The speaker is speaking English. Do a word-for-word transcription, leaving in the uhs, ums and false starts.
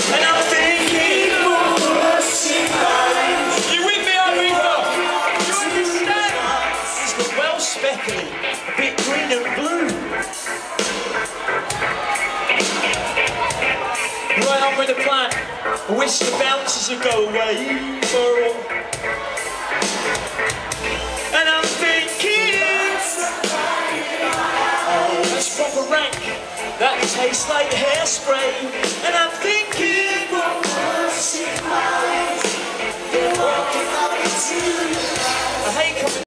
And I'm thinking, you with me, Aretha? Do you understand? It's got well speckly, a bit green and blue. Right on with the plan. I wish the bouncers would go away for all. And I'm thinking, oh, that's proper rank. That tastes like hairspray. And I'm thinking, I hate coming